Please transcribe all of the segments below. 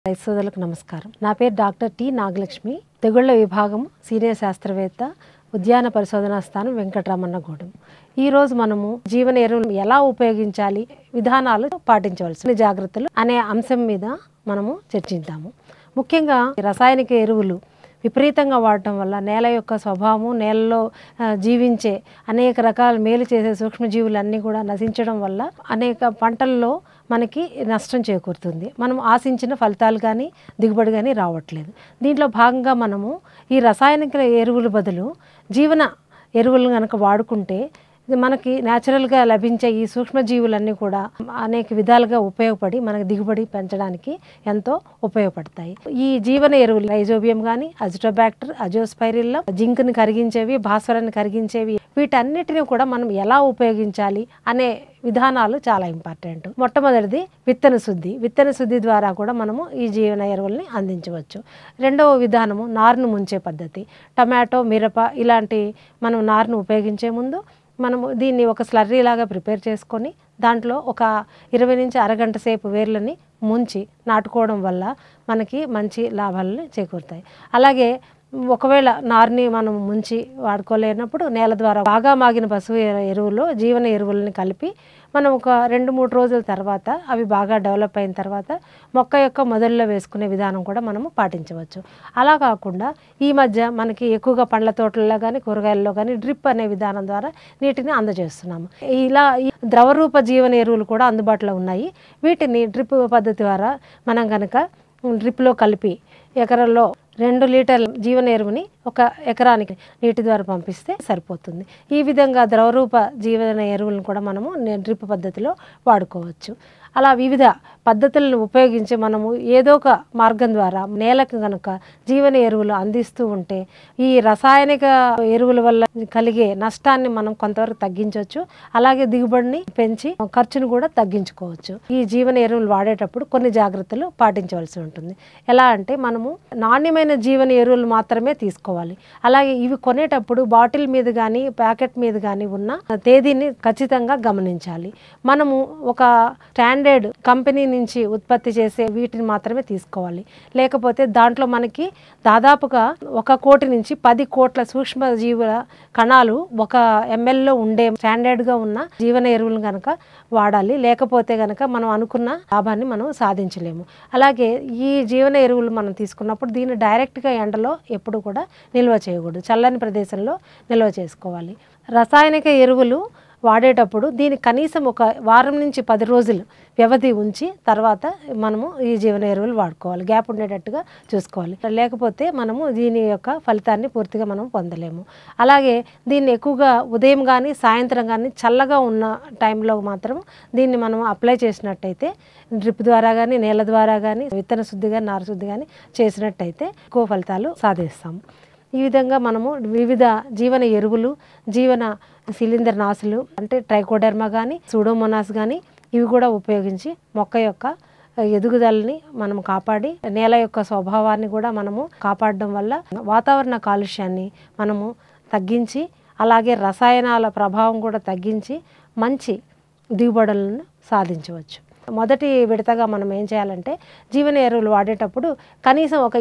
రైతు సోదరులకు నమస్కారం. నా పేరు డాక్టర్ టి నాగలక్ష్మి, తెగుళ్ల విభాగం సీనియర్ శాస్త్రవేత్త, ఉద్యాన పరిశోధనా స్థానం వెంకటరామన్నగూడెం. ఈరోజు మనము జీవన ఎరువులు ఎలా ఉపయోగించాలి, విధానాలు పాటించవలసిన జాగ్రత్తలు అనే అంశం మీద మనము చర్చిద్దాము. ముఖ్యంగా రసాయనిక ఎరువులు విపరీతంగా వాడటం వల్ల నేల యొక్క స్వభావము, నేలలో జీవించే అనేక రకాల మేలు చేసే సూక్ష్మజీవులన్నీ కూడా నశించడం వల్ల అనేక పంటల్లో మనకి నష్టం చేకూరుతుంది. మనం ఆశించిన ఫలితాలు కానీ దిగుబడి కానీ రావట్లేదు. దీంట్లో భాగంగా మనము ఈ రసాయనిక ఎరువుల బదులు జీవన ఎరువులు కనుక వాడుకుంటే మనకి న్యాచురల్గా లభించే ఈ సూక్ష్మజీవులన్నీ కూడా అనేక విధాలుగా ఉపయోగపడి మనకి దిగుబడి పెంచడానికి ఎంతో ఉపయోగపడతాయి. ఈ జీవన ఎరువులు రైజోబియం కానీ, అజిటోబ్యాక్టర్, అజోస్పైరిల్లం, జింక్ని కరిగించేవి, భాస్వరాన్ని కరిగించేవి, వీటన్నిటిని కూడా మనం ఎలా ఉపయోగించాలి అనే విధానాలు చాలా ఇంపార్టెంట్. మొట్టమొదటిది విత్తన శుద్ధి. విత్తన శుద్ధి ద్వారా కూడా మనము ఈ జీవన ఎరువుల్ని అందించవచ్చు. రెండవ విధానము నారును ముంచే పద్ధతి. టమాటో, మిరప ఇలాంటి మనం నారును ఉపయోగించే ముందు మనము దీన్ని ఒక స్లర్రీ లాగా ప్రిపేర్ చేసుకొని దాంట్లో ఒక 20 నుంచి అరగంట సేపు వేర్లని ముంచి నాటుకోవడం వల్ల మనకి మంచి లాభాలను చేకూరుతాయి. అలాగే ఒకవేళ నారుని మనం ముంచి వాడుకోలేనప్పుడు నేల ద్వారా బాగా మాగిన పశువు ఎరువులు, జీవన ఎరువులని కలిపి మనం ఒక 2-3 రోజుల తర్వాత అవి బాగా డెవలప్ అయిన తర్వాత మొక్క యొక్క మొదల్లో వేసుకునే విధానం కూడా మనము పాటించవచ్చు. అలా కాకుండా ఈ మధ్య మనకి ఎక్కువగా పండ్ల తోటల్లో కానీ కూరగాయల్లో కానీ డ్రిప్ అనే విధానం ద్వారా నీటిని అందజేస్తున్నాము. ఇలా ఈ ద్రవరూప జీవన ఎరువులు కూడా అందుబాటులో ఉన్నాయి. వీటిని డ్రిప్ పద్ధతి ద్వారా మనం కనుక డ్రిప్లో కలిపి ఎకరంలో 2 లీటర్ల జీవన ఎరువుని ఒక ఎకరానికి నీటి ద్వారా పంపిస్తే సరిపోతుంది. ఈ విధంగా ద్రవరూప జీవన ఎరువులను కూడా మనము డ్రిప్ పద్ధతిలో వాడుకోవచ్చు. అలా వివిధ పద్ధతులను ఉపయోగించి మనము ఏదో ఒక మార్గం ద్వారా నేలకు కనుక జీవన ఎరువులు అందిస్తూ ఉంటే ఈ రసాయనిక ఎరువుల వల్ల కలిగే నష్టాన్ని మనం కొంతవరకు తగ్గించవచ్చు. అలాగే దిగుబడిని పెంచి ఖర్చును కూడా తగ్గించుకోవచ్చు. ఈ జీవన ఎరువులు వాడేటప్పుడు కొన్ని జాగ్రత్తలు పాటించవలసి ఉంటుంది. ఎలా అంటే మనము నాణ్యమైన జీవన ఎరువులు మాత్రమే తీసుకోవాలి. అలాగే ఇవి కొనేటప్పుడు బాటిల్ మీద కానీ ప్యాకెట్ మీద కానీ ఉన్న తేదీని ఖచ్చితంగా గమనించాలి. మనము ఒక స్టాండర్డ్ కంపెనీ నుంచి ఉత్పత్తి చేసే వీటిని మాత్రమే తీసుకోవాలి. లేకపోతే దాంట్లో మనకి దాదాపుగా 1 కోటి నుంచి 10 కోట్ల సూక్ష్మజీవుల కణాలు 1 mlలో ఉండే స్టాండర్డ్గా ఉన్న జీవన ఎరువులను కనుక వాడాలి. లేకపోతే కనుక మనం అనుకున్న లాభాన్ని మనం సాధించలేము. అలాగే ఈ జీవన ఎరువులు మనం తీసుకున్నప్పుడు దీన్ని డైరెక్ట్గా ఎండలో ఎప్పుడు కూడా నిల్వ చేయకూడదు. చల్లని ప్రదేశంలో నిల్వ చేసుకోవాలి. రసాయనిక ఎరువులు వాడేటప్పుడు దీన్ని కనీసం ఒక వారం నుంచి 10 రోజులు వ్యవధి ఉంచి తర్వాత మనము ఈ జీవన ఎరువులు వాడుకోవాలి. గ్యాప్ ఉండేటట్టుగా చూసుకోవాలి. లేకపోతే మనము దీని యొక్క ఫలితాన్ని పూర్తిగా మనం పొందలేము. అలాగే దీన్ని ఎక్కువగా ఉదయం కానీ సాయంత్రం కానీ చల్లగా ఉన్న టైంలో మాత్రం దీన్ని మనం అప్లై చేసినట్టయితే డ్రిప్ ద్వారా కానీ నేల ద్వారా కానీ విత్తన శుద్ధి కానీ నారు శుద్ధి కానీ చేసినట్టయితే ఎక్కువ ఫలితాలు సాధిస్తాము. ఈ విధంగా మనము వివిధ జీవన ఎరువులు, జీవన శిలీంద్ర నాశులు అంటే ట్రైకోడెర్మా కానీ సూడోమోనాస్ కానీ ఇవి కూడా ఉపయోగించి మొక్క యొక్క ఎదుగుదలని మనం కాపాడి నేల యొక్క స్వభావాన్ని కూడా మనము కాపాడడం వల్ల వాతావరణ కాలుష్యాన్ని మనము తగ్గించి అలాగే రసాయనాల ప్రభావం కూడా తగ్గించి మంచి దిగుబడులను సాధించవచ్చు. మొదటి విడతగా మనం ఏం చేయాలంటే జీవన ఎరువులు వాడేటప్పుడు కనీసం ఒక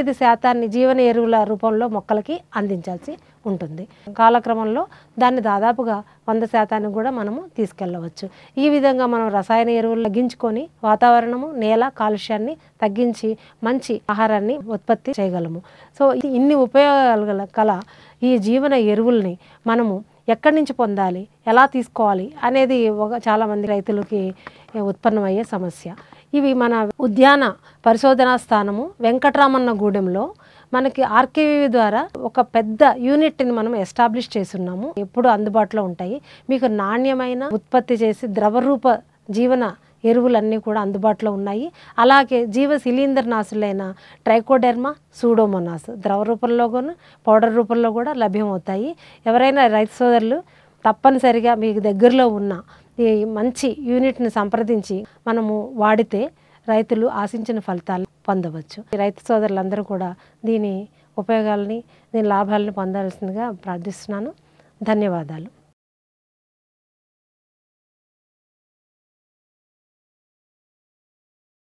25% జీవన ఎరువుల రూపంలో మొక్కలకి అందించాల్సి ఉంటుంది. కాలక్రమంలో దాన్ని దాదాపుగా 100% కూడా మనము తీసుకెళ్ళవచ్చు. ఈ విధంగా మనం రసాయన ఎరువులు తగ్గించుకొని వాతావరణము, నేల కాలుష్యాన్ని తగ్గించి మంచి ఆహారాన్ని ఉత్పత్తి చేయగలము. సో ఇన్ని ఉపయోగాలు గల ఈ జీవన ఎరువుల్ని మనము ఎక్కడి నుంచి పొందాలి, ఎలా తీసుకోవాలి అనేది చాలామంది రైతులకి ఉత్పన్నమయ్యే సమస్య. ఇవి మన ఉద్యాన పరిశోధనా స్థానము వెంకటరామన్నగూడెంలో మనకి ఆర్కేవీ ద్వారా ఒక పెద్ద యూనిట్ని మనం ఎస్టాబ్లిష్ చేస్తున్నాము. ఎప్పుడు అందుబాటులో ఉంటాయి. మీకు నాణ్యమైన ఉత్పత్తి చేసి ద్రవరూప జీవన ఎరువులన్నీ కూడా అందుబాటులో ఉన్నాయి. అలాగే జీవ శిలీంద్ర నాశులైన ట్రైకోడెర్మా, సూడోమోనాస్ ద్రవ రూపంలో కూడా పౌడర్ రూపంలో కూడా లభ్యమవుతాయి. ఎవరైనా రైతు సోదరులు తప్పనిసరిగా మీకు దగ్గరలో ఉన్న ఈ మంచి యూనిట్ని సంప్రదించి మనము వాడితే రైతులు ఆశించిన ఫలితాలను పొందవచ్చు. రైతు సోదరులందరూ కూడా దీని ఉపయోగాలని, దీని లాభాలని పొందాల్సిందిగా ప్రార్థిస్తున్నాను. ధన్యవాదాలు.